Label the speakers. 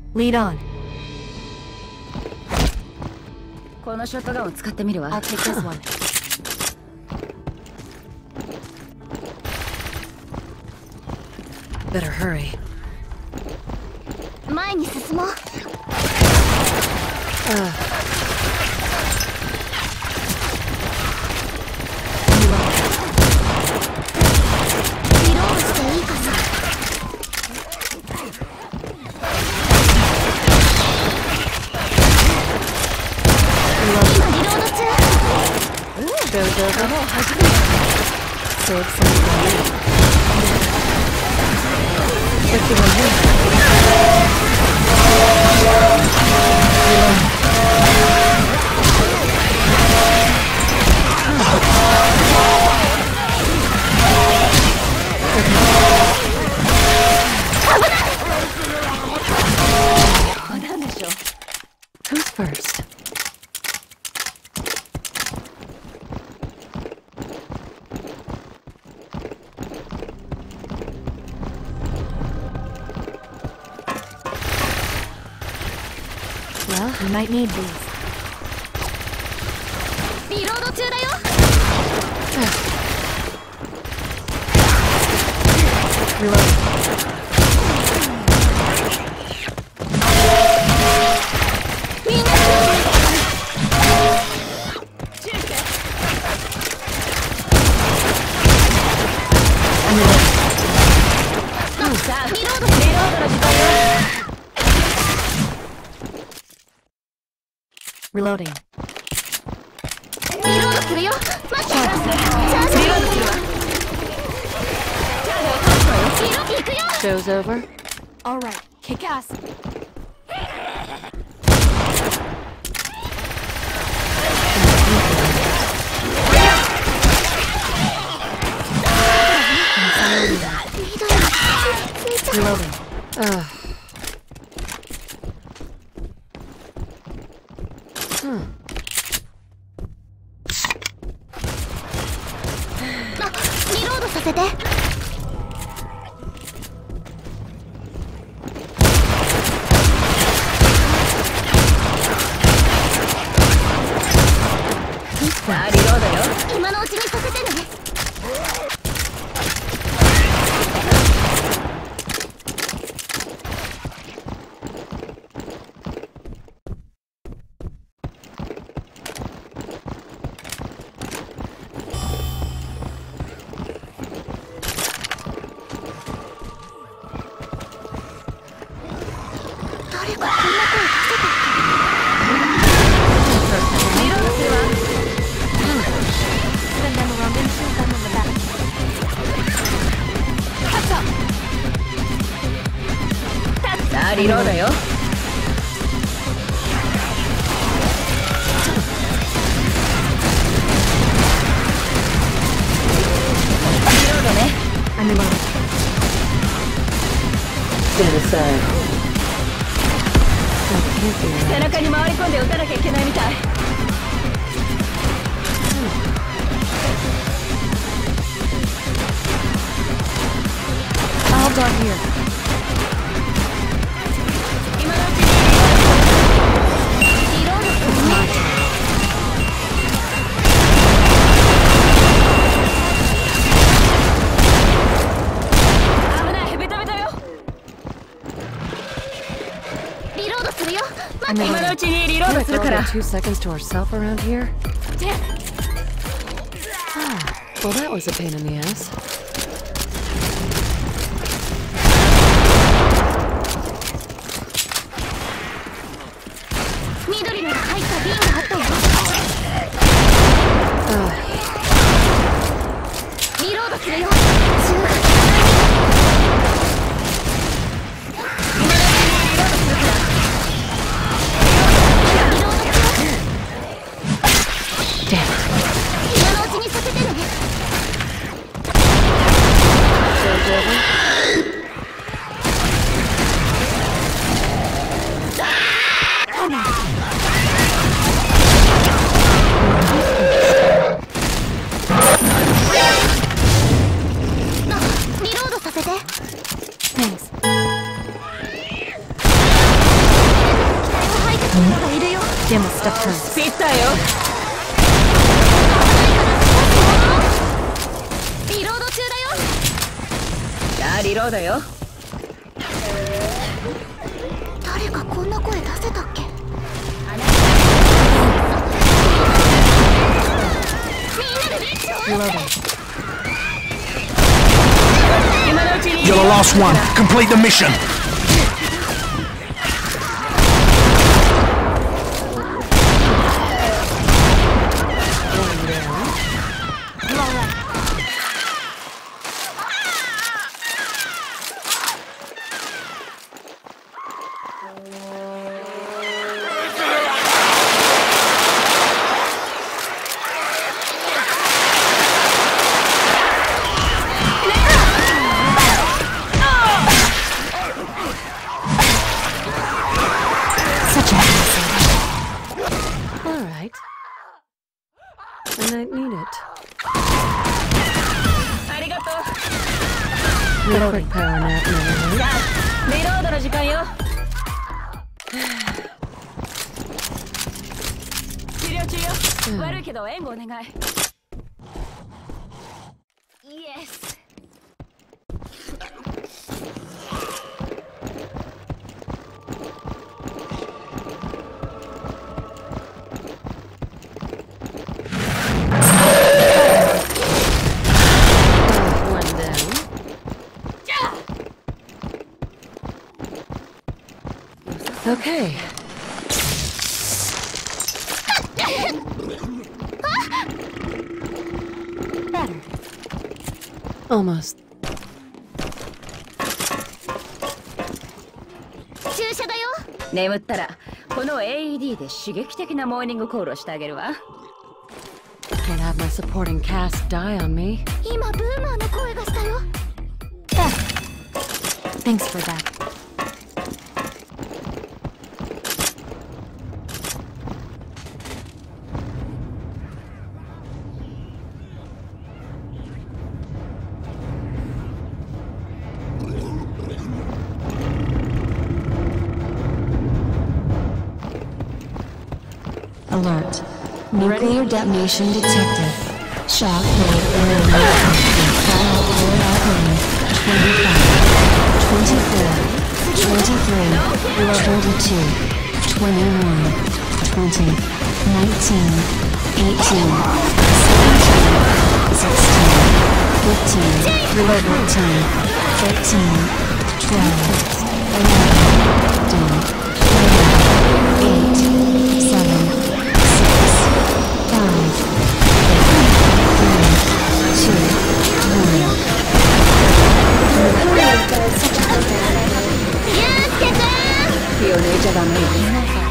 Speaker 1: Lead on.
Speaker 2: このショットガンを使ってみるわ。
Speaker 1: I'll take this one. Better hurry.
Speaker 2: 前に進もう。リロードしていいかな。今リロード中。
Speaker 1: もう始めた。So excited. What do I do? Who's first? Well, we might need these.
Speaker 2: リロード中だよ。
Speaker 1: Reload. リロードの時間よ。Reloading.
Speaker 2: リロードするよ。待って。チャージ。リロードするわ。チャージを倒すわよ。リロード行くよ。
Speaker 1: Show's over. All right, kick ass. Reloading.
Speaker 2: Ah, リロードさせて。さあリロードよ。今のうちにさせてね。誰かこんな声出せたっけ？リロードするわ。Send them around and shoot them in the back. Catch up. さあリロードよ。リロードね。
Speaker 1: I'm reloading. Stand aside.
Speaker 2: 背中に回り込んで撃たなきゃいけないみたい。
Speaker 1: I'll dog here.
Speaker 2: 今のうちにリロードするね。危ない、ベタベタよ。リロードするよ。待って、今のうちにリロードするから。
Speaker 1: 2 seconds to ourselves around here. Well, that was a pain in the ass.
Speaker 2: 緑の入った瓶があったよ。リロードするよ。今のうちにさせてね。 いるよ。
Speaker 1: They must have turned.
Speaker 3: ピッターよ。
Speaker 2: リロード中だよ。
Speaker 3: さあリロードよ。
Speaker 2: 誰かこんな声出せたっけ。みんなでレッチを。
Speaker 1: Reloading.
Speaker 3: 今のうちに。
Speaker 4: You're the last one. Complete the mission.
Speaker 1: Such a hassle. All right. I might need it.
Speaker 3: ありがとう。
Speaker 1: Real quick power nap, never
Speaker 3: さあリロードの時間よ。治療中よ。悪いけど援護お願い。イエス。
Speaker 1: One down. Okay.
Speaker 2: Better.
Speaker 1: Almost.
Speaker 2: 注射だよ。
Speaker 3: 眠ったらこの AED で刺激的なモーニングコールをしてあげるわ。
Speaker 1: Can't have my supporting cast die on me.
Speaker 2: 今ブーマーの声がしたよ。
Speaker 1: Thanks for that.
Speaker 5: Alert. Nuclear detonation detected. Shock wave area detected. Fallout core operating. 25, 24, 23, 21, 20, 19, 18, 17, 16, 14, 13, 12, 11, 10, 8, 7,
Speaker 2: ゆうすけくん。
Speaker 3: 気を抜いちゃダメよ。